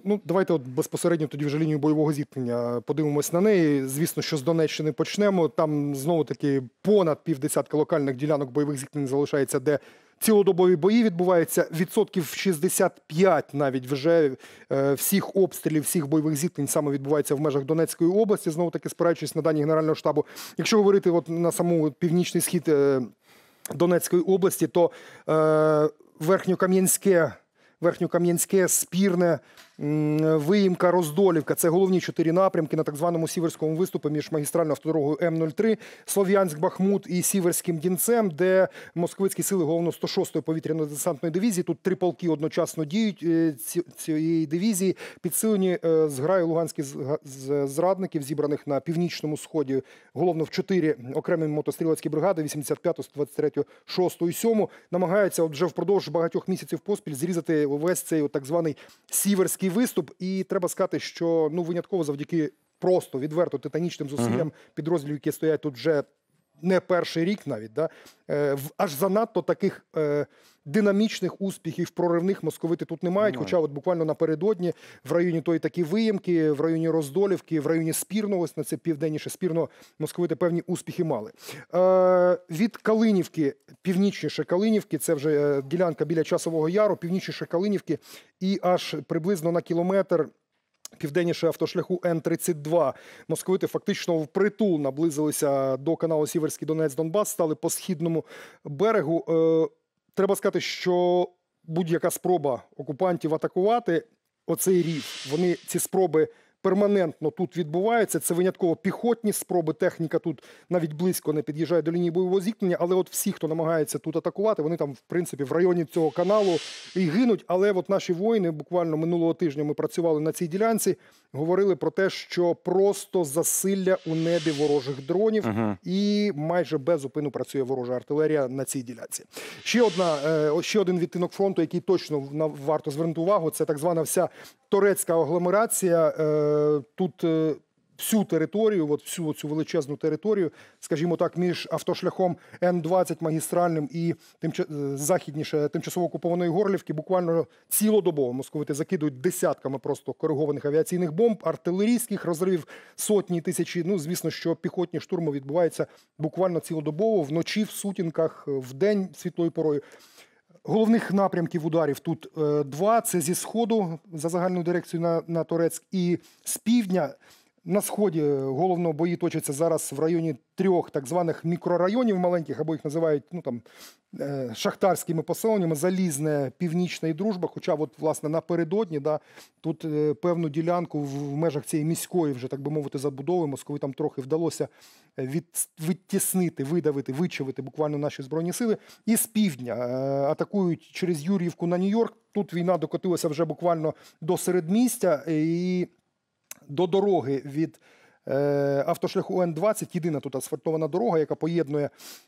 Ну, давайте от безпосередньо тоді вже лінію бойового зіткнення подивимось на неї. Звісно, що з Донеччини почнемо. Там знову-таки понад півдесятка локальних ділянок бойових зіткнень залишається, де цілодобові бої відбуваються. Відсотків 65 навіть вже всіх обстрілів, всіх бойових зіткнень саме відбувається в межах Донецької області, знову-таки спираючись на дані Генерального штабу. Якщо говорити от на саму північний схід Донецької області, то Верхньокам'янське, Спірне, Виїмка, Роздолівка – це головні 4 напрямки на так званому Сіверському виступі між магістральною автодорогою М-03, Слов'янськ-Бахмут і Сіверським Дінцем, де московицькі сили головно 106-ї повітряно-десантної дивізії. Тут 3 полки одночасно діють цієї дивізії, підсилені зграю луганських зрадників, зібраних на північному сході, головно в 4 окремі мотострілецькі бригади, 85-ту, 123-ю, 6-ту і 7-му, намагаються вже впродовж багатьох місяців поспіль зрізати весь цей так званий Сіверський виступ. І треба сказати, що винятково завдяки просто, відверто, титанічним зусиллям підрозділів, які стоять тут вже не перший рік навіть, аж занадто таких динамічних успіхів, проривних московити тут не мають. Хоча от буквально напередодні в районі тої такі Виїмки, в районі Роздолівки, в районі Спірного, ось на це південніше Спірного, московити певні успіхи мали. Від Калинівки, північніше Калинівки, це вже ділянка біля Часового Яру, північніше Калинівки і аж приблизно на кілометр південніше автошляху Н-32 московити фактично впритул наблизилися до каналу Сіверський Донець-Донбас, стали по східному берегу. Треба сказати, що будь-яка спроба окупантів атакувати оцей рів, вони ці спроби перманентно тут відбуваються. Це винятково піхотні спроби, техніка тут навіть близько не під'їжджає до лінії бойового зіткнення, але от всі, хто намагається тут атакувати, вони там, в принципі, в районі цього каналу і гинуть. Але от наші воїни, буквально минулого тижня ми працювали на цій ділянці, говорили про те, що просто засилля у небі ворожих дронів і майже без зупину працює ворожа артилерія на цій ділянці. Ще один відтинок фронту, який точно варто звернути увагу, це так звана вся турецька агломерація. Тут всю територію, всю цю величезну територію, скажімо так, між автошляхом Н-20 магістральним і західніше тимчасово окупованої Горлівки, буквально цілодобово московити закидують десятками просто коригованих авіаційних бомб, артилерійських розривів, сотні, тисячі. Ну, звісно, що піхотні штурми відбуваються буквально цілодобово, вночі, в сутінках, вдень, світлою порою. Головних напрямків ударів тут 2. Це зі сходу, за загальною дирекцією на Торецьк, і з півдня. На сході головно бої точаться зараз в районі 3 так званих мікрорайонів маленьких, або їх називають шахтарськими поселеннями, Залізне, Північне і Дружба. Хоча от, власне, напередодні тут певну ділянку в межах цієї міської, вже, так би мовити, забудови московитам трохи вдалося відтіснити, видавити, вичавити буквально наші Збройні сили. І з півдня атакують через Юр'ївку на Нью-Йорк. Тут війна докотилася вже буквально до середмістя і до дороги від автошляху Н-20, єдина тут асфальтована дорога, яка поєднує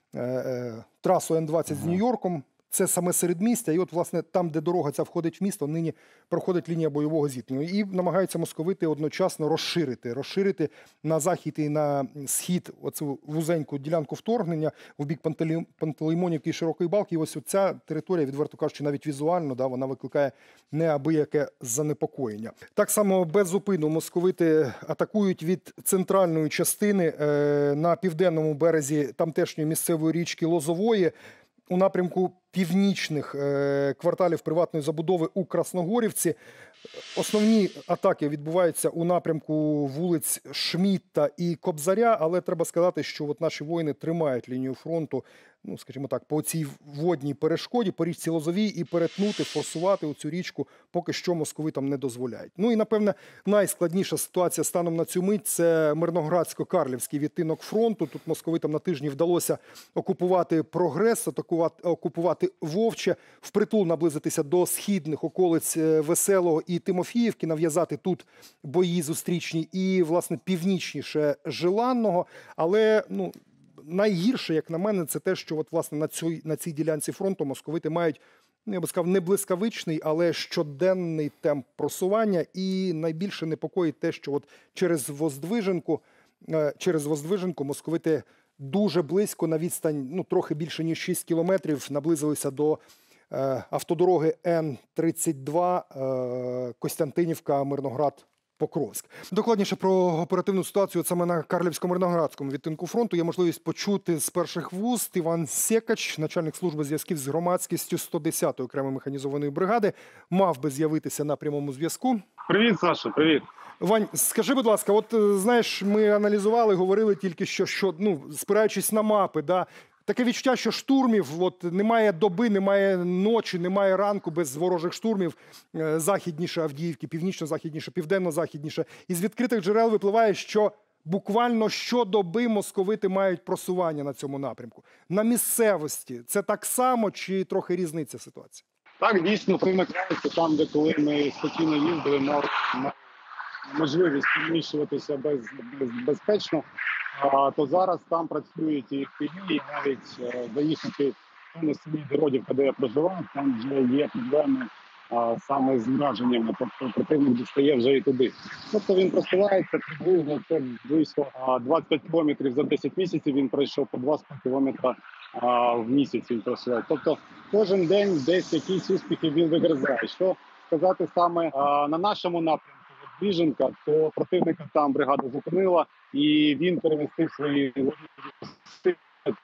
трасу Н-20 з Нью-Йорком. Це саме середмістя, і от, власне, там, де дорога ця входить в місто, нині проходить лінія бойового зіткнення. І намагаються московити одночасно розширити на захід і на схід оцю вузеньку ділянку вторгнення в бік Пантелеймонівки і Широкої Балки. І ось ця територія, відверто кажучи, навіть візуально, вона викликає неабияке занепокоєння. Так само без зупину московити атакують від центральної частини на південному березі тамтешньої місцевої річки Лозової, у напрямку північних кварталів приватної забудови у Красногорівці. Основні атаки відбуваються у напрямку вулиць Шмідта і Кобзаря, але треба сказати, що от наші воїни тримають лінію фронту, скажімо так, по цій водній перешкоді, по річці Лозовій, і перетнути, форсувати цю річку поки що московитам не дозволяють. Ну і, напевне, найскладніша ситуація станом на цю мить – це Мирноградсько-Карлівський відтинок фронту. Тут московитам на тижні вдалося окупувати Прогрес, окупувати Вовче, впритул наблизитися до східних околиць Веселого і Тимофіївки, нав'язати тут бої зустрічні і, власне, північніше Желанного. Але, найгірше, як на мене, це те, що от, власне, на цій ділянці фронту московити мають, я би сказав, не блискавичний, але щоденний темп просування. І найбільше непокоїть те, що от через Воздвиженку московити дуже близько, на відстань трохи більше ніж 6 кілометрів, наблизилися до автодороги Н-32 Костянтинівка, Мирноград, Покровськ. Докладніше про оперативну ситуацію саме на Карлівсько-Мирноградському відтинку фронту є можливість почути з перших вуст. Іван Секач, начальник служби зв'язків з громадськістю 110-ї окремої механізованої бригади, мав би з'явитися на прямому зв'язку. Привіт, Саша, привіт. Вань, скажи, будь ласка, от знаєш, ми аналізували, говорили тільки що спираючись на мапи, да, таке відчуття, що штурмів, от немає доби, немає ночі, немає ранку без ворожих штурмів західніше Авдіївки, північно-західніше, південно-західніше. Із відкритих джерел випливає, що буквально щодоби московити мають просування на цьому напрямку. На місцевості це так само чи трохи різниця ситуації? Так, дійсно, примикається там, де коли ми спокійно їздили, мали можливість переміщуватися безпечно, то зараз там працюють і FPV, і навіть заїхати на селі Дородівка, де я проживаю, там вже є проблеми саме з враженнями, тобто противник дістає вже і туди. Тобто він просувається приблизно, це близько 25 кілометрів за 10 місяців, він пройшов по 2,5 кілометра в місяць він просуває. Тобто кожен день десь якісь успіхи він вигризає. Що сказати саме на нашому напрямку, Біженка, то противника там бригада зупинила, і він перемістив свої сили,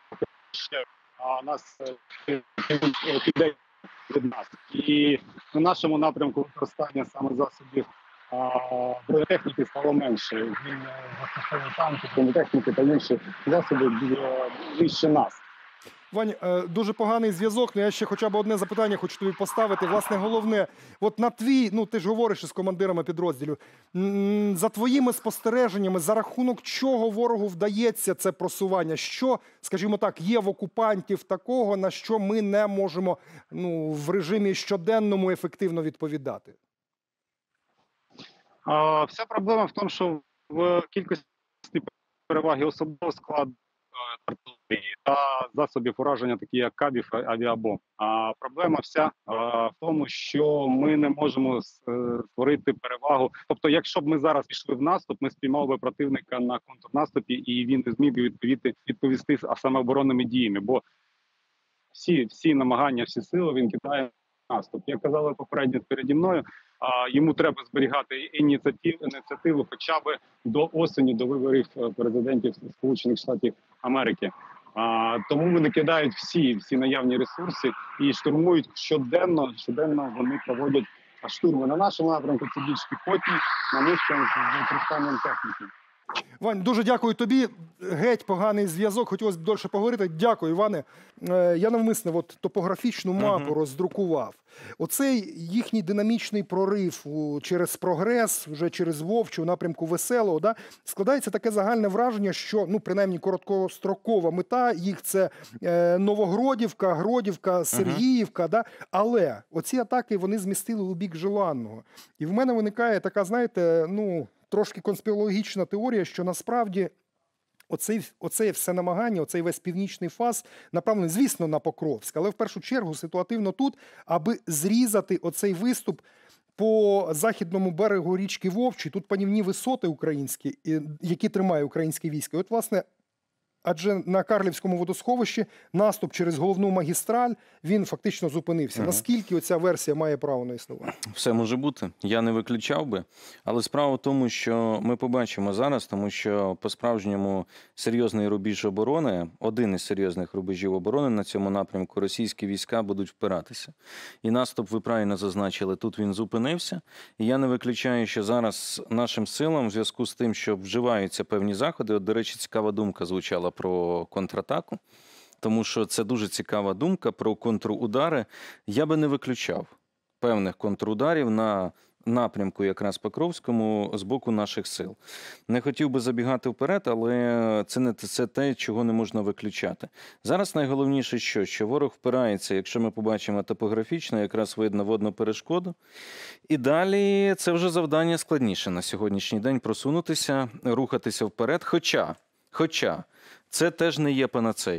а нас піде від нас. І на нашому напрямку використання саме засобів бронетехніки стало менше. Він застосовує танки, бронетехніки та інші засоби ближче нас. Вань, дуже поганий зв'язок, але я ще хоча б одне запитання хочу тобі поставити. Власне, головне, от на твій, ти ж говориш із командирами підрозділів, за твоїми спостереженнями, за рахунок чого ворогу вдається це просування? Що, скажімо так, є в окупантів такого, на що ми не можемо в режимі щоденному ефективно відповідати? Вся проблема в тому, що в кількості переваги особового складу та засобів ураження, такі як кабів, авіабомб. А проблема вся в тому, що ми не можемо створити перевагу. Тобто, якщо б ми зараз пішли в наступ, ми спіймали би противника на контрнаступі, і він не зміг би відповісти саме оборонними діями, бо всі намагання, всі сили він кидає в наступ. Як казали попередньо переді мною, йому треба зберігати ініціативу хоча б до осені, до виборів президентів Сполучених Штатів Америки. Тому вони кидають всі наявні ресурси і штурмують щоденно вони проводять штурми. На нашому напрямку це більш піхотні, на нижчому з використанням техніки. Вань, дуже дякую тобі. Геть поганий зв'язок, хотілося б довше поговорити. Дякую, Іване. Я навмисне топографічну мапу роздрукував. Оцей їхній динамічний прорив через Прогрес, вже через Вовчу, у напрямку Веселого, да, складається таке загальне враження, що, принаймні, короткострокова мета їх – це Новогродівка, Гродівка, Сергіївка, да, але оці атаки вони змістили у бік Желанного. І в мене виникає така, знаєте, трошки конспірологічна теорія, що насправді оце все намагання, оцей весь північний фас направлений, звісно, на Покровськ, але в першу чергу ситуативно тут, аби зрізати оцей виступ по західному берегу річки Вовчі. Тут панівні висоти українські, які тримає українське військо. І от, власне, адже на Карлівському водосховищі наступ через головну магістраль, він фактично зупинився. Наскільки оця версія має право на існування? Все може бути. Я не виключав би. Але справа в тому, що ми побачимо зараз, тому що по-справжньому серйозний рубіж оборони, один із серйозних рубежів оборони на цьому напрямку, російські війська будуть впиратися. І наступ, ви правильно зазначили, тут він зупинився. І я не виключаю, що зараз нашим силам, в зв'язку з тим, що вживаються певні заходи, до речі, цікава думка звучала про контратаку, тому що це дуже цікава думка про контрудари. Я би не виключав певних контрударів на напрямку якраз Покровському з боку наших сил. Не хотів би забігати вперед, але це те, чого не можна виключати. Зараз найголовніше що ворог впирається, якщо ми побачимо топографічно, якраз видно водну перешкоду. І далі це вже завдання складніше на сьогоднішній день просунутися, рухатися вперед, хоча це теж не є панацеєю.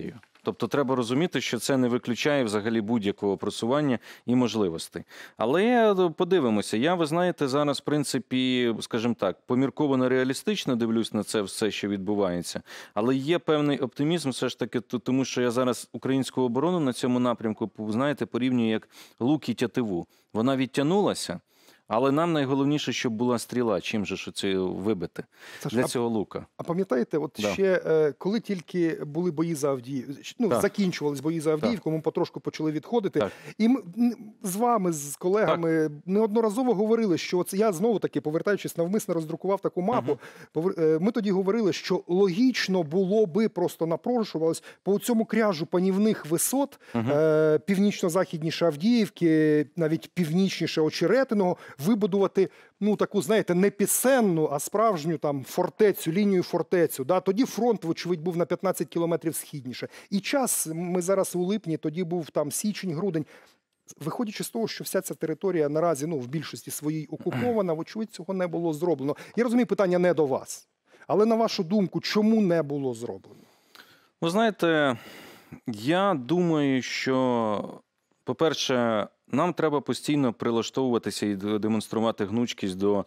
Тобто треба розуміти, що це не виключає взагалі будь-якого просування і можливостей. Але подивимося. Я, ви знаєте, зараз, в принципі, скажімо так, помірковано реалістично дивлюсь на це все, що відбувається. Але є певний оптимізм все ж таки, тому що я зараз українську оборону на цьому напрямку, знаєте, порівнюю як лук і тятиву. Вона відтягнулася, але нам найголовніше, щоб була стріла. Чим же ж це вибити Саш, для цього лука? А пам'ятаєте, от Да. ще коли тільки були бої за Авдіївку, ну, Так. закінчувались бої за Авдіївку, ми потрошку почали відходити. Так. І ми з вами, з колегами, неодноразово говорили, що от я знову-таки, повертаючись, навмисно роздрукував таку мапу. Ми тоді говорили, що логічно було би, просто напрошувалось, по цьому кряжу панівних висот, північно-західніше Авдіївки, навіть північніше Очеретиного, вибудувати, ну, таку, знаєте, не пісенну, а справжню там фортецю, лінію фортецю. Да? Тоді фронт, вочевидь, був на 15 кілометрів східніше. І час, ми зараз у липні, тоді був там січень-грудень. Виходячи з того, що вся ця територія наразі, ну, в більшості своїй окупована, вочевидь, цього не було зроблено. Я розумію, питання не до вас. Але, на вашу думку, чому не було зроблено? Ви знаєте, я думаю, що, по-перше, нам треба постійно прилаштовуватися і демонструвати гнучкість до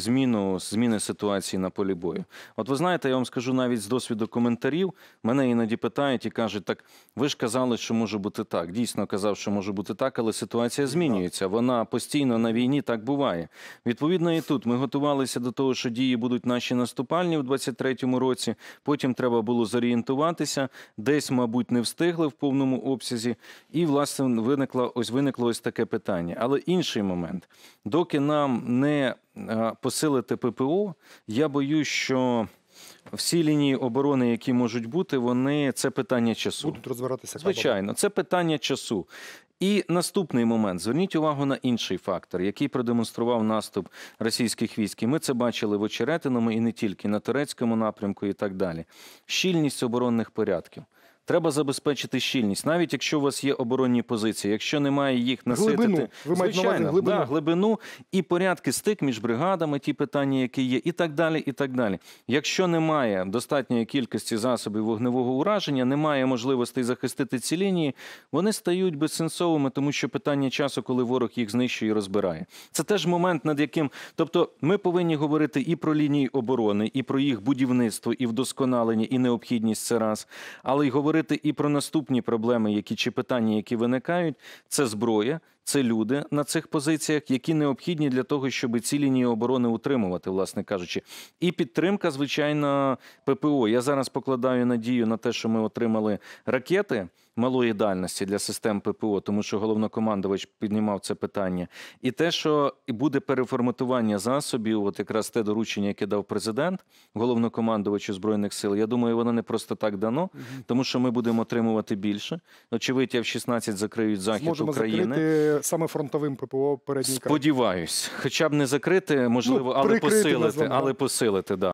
зміни ситуації на полі бою. От ви знаєте, я вам скажу навіть з досвіду коментарів, мене іноді питають і кажуть, так ви ж казали, що може бути так. Дійсно казав, що може бути так, але ситуація змінюється. Вона постійно на війні, так буває. Відповідно і тут ми готувалися до того, що дії будуть наші наступальні в 23-му році, потім треба було зорієнтуватися, десь, мабуть, не встигли в повному обсязі, і, власне, виникло ось таке питання. Але інший момент. Доки нам не посилити ППО, я боюсь, що всі лінії оборони, які можуть бути, це питання часу. Будуть розбиратися. Звичайно, це питання часу. І наступний момент. Зверніть увагу на інший фактор, який продемонстрував наступ російських військ. І ми це бачили в Очеретиному і не тільки, на Турецькому напрямку і так далі. Щільність оборонних порядків. Треба забезпечити щільність, навіть якщо у вас є оборонні позиції, якщо немає їх наситити. Глибину. Ви маєте на увазі глибину? Да, глибину і порядки стик між бригадами, ті питання, які є, і так далі, і так далі. Якщо немає достатньої кількості засобів вогневого ураження, немає можливостей захистити ці лінії, вони стають безсенсовими, тому що питання часу, коли ворог їх знищує і розбирає. Це теж момент, над яким... Тобто ми повинні говорити і про лінії оборони, і про їх будівництво, і вдосконалення, і необхідність, це раз, але й говорити і про наступні проблеми, чи питання, які виникають, це зброя, це люди на цих позиціях, які необхідні для того, щоб ці лінії оборони утримувати, власне кажучи. І підтримка, звичайно, ППО. Я зараз покладаю надію на те, що ми отримали ракети малої дальності для систем ППО, тому що головнокомандувач піднімав це питання. І те, що буде переформатування засобів, от якраз те доручення, яке дав президент головнокомандувачу Збройних сил, я думаю, воно не просто так дано, тому що ми будемо отримувати більше. Очевидь, F-16 закриють захід Зможемо України. закрити саме фронтовим ППО передній край. Сподіваюсь. Хоча б не закрити, можливо, але прикрити, посилити. назвемо, Але посилити, да.